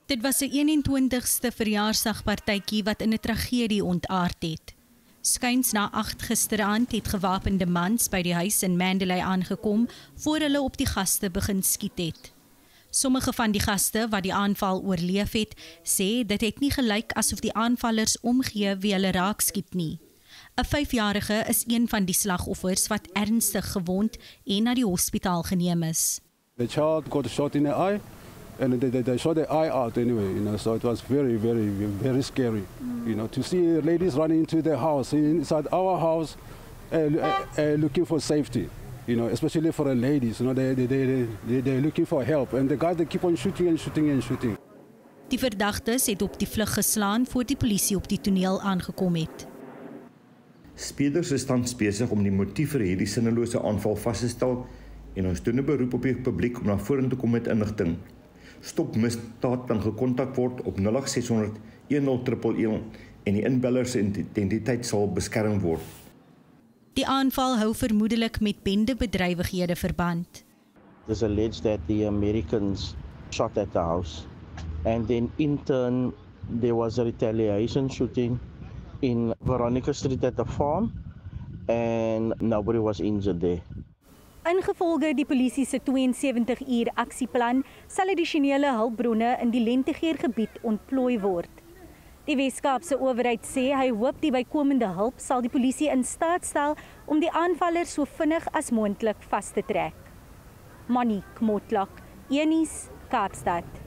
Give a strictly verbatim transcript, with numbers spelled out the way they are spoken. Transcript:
Dit was 'n eenentwintigste verjaarsdagpartytjie wat in 'n tragedie ontaard het. Skuins na agt gisteraand het gewapende mans by die huis in Mandalay aangekom voor hulle op die gaste begin skiet het. Sommige van die gaste wat die aanval oorleef het, sê dit het nie gelyk asof die aanvallers omgee wie hulle raak skiet nie. 'n vyfjarige is een van die slagoffers wat ernstig gewond en na die hospitaal geneem is. The child got shot in the eye and they, they, they shot the eye out anyway, you know, so it was very, very, very scary, mm. you know, to see ladies running into the house, inside our house, uh, uh, uh, looking for safety, you know, especially for the ladies, you know, they, they, they, they, they're looking for help and the guys, they keep on shooting and shooting and shooting. Die verdagtes het op die vlug geslaan voor die polisie op die toneel aangekom het. Speerders is tans besig om die motief vir hierdie sinnelose aanval vas te stel en ons doen 'n beroep op die publiek om na vorentoe te kom met inligting. Stop misdaad kan gekontak word op nul agt ses honderd een nul een een een en die inbeller se identiteit sal beskerm word. Die aanval hou vermoedelik met bendebedrywighede verband. It is alleged that the Americans shot at the house and then in turn there was a retaliation shooting in Veronica Street at the farm and nobody was injured there. Ingevolge die polisie se tweeënsewentig uur aksieplan sal addisionele hulpbronne in die Lentegeer-gebied ontplooi word. Die Wes-Kaapse owerheid sê hy hoop die bykomende hulp sal die polisie in staat stel om die aanvallers so vinnig as moontlik vas te trek. Monique Motlak, Een Nuus, Kaapstad.